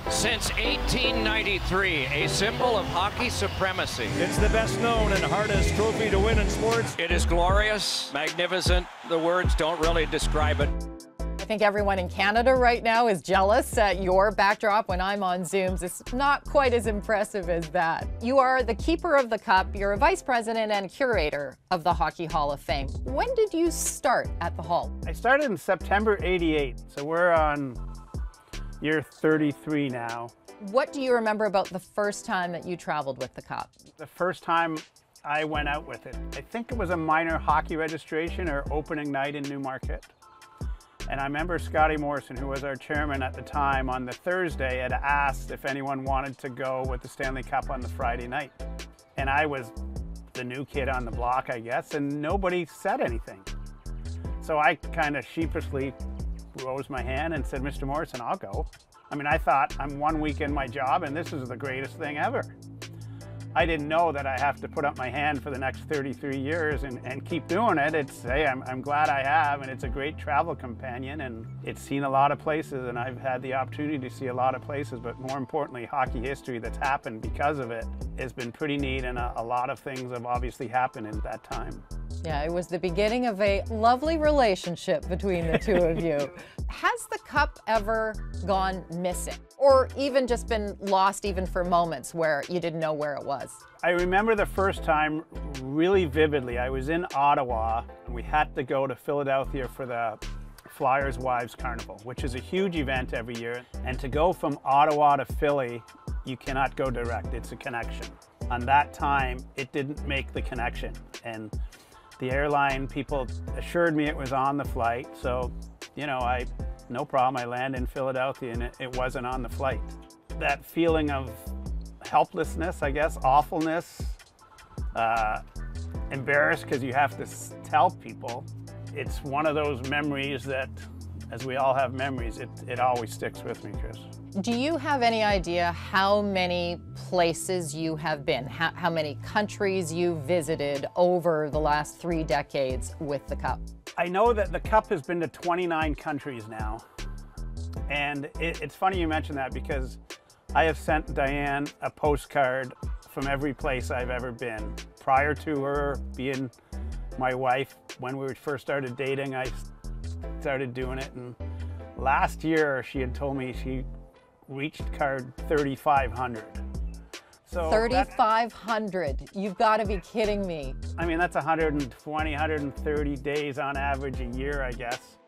Since 1893, a symbol of hockey supremacy. It's the best known and hardest trophy to win in sports. It is glorious, magnificent. The words don't really describe it. I think everyone in Canada right now is jealous. Your backdrop when I'm on Zooms is not quite as impressive as that. You are the keeper of the cup. You're a vice president and curator of the Hockey Hall of Fame. When did you start at the Hall? I started in September '88, so we're on year 33 now. What do you remember about the first time that you traveled with the cup? The first time I went out with it, I think it was a minor hockey registration or opening night in Newmarket. And I remember Scotty Morrison, who was our chairman at the time, on the Thursday had asked if anyone wanted to go with the Stanley Cup on the Friday night. And I was the new kid on the block, I guess, and nobody said anything. So I kind of sheepishly rose my hand and said, Mr. Morrison, I'll go. I mean, I thought I'm 1 week in my job and this is the greatest thing ever. I didn't know that I have to put up my hand for the next 33 years and keep doing it. It's, hey, I'm glad I have, and it's a great travel companion, and it's seen a lot of places, and I've had the opportunity to see a lot of places, but more importantly, hockey history that's happened because of it has been pretty neat, and a lot of things have obviously happened in that time. Yeah, it was the beginning of a lovely relationship between the two of you. Has the cup ever gone missing? Or even just been lost even for moments where you didn't know where it was? I remember the first time really vividly. I was in Ottawa, and we had to go to Philadelphia for the Flyers Wives Carnival, which is a huge event every year. And to go from Ottawa to Philly, you cannot go direct, it's a connection. On that time, it didn't make the connection. And the airline people assured me it was on the flight, so, you know, no problem, I land in Philadelphia and it wasn't on the flight. That feeling of helplessness, I guess, awfulness, embarrassed because you have to tell people. It's one of those memories that, as we all have memories, it always sticks with me, Chris. Do you have any idea how many places you have been, how many countries you visited over the last 3 decades with the Cup? I know that the Cup has been to 29 countries now. And it's funny you mention that because I have sent Diane a postcard from every place I've ever been. Prior to her being my wife, when we first started dating, I started doing it. And last year she had told me she reached card 3,500. So 3,500, you've got to be kidding me. I mean, that's 120, 130 days on average a year, I guess.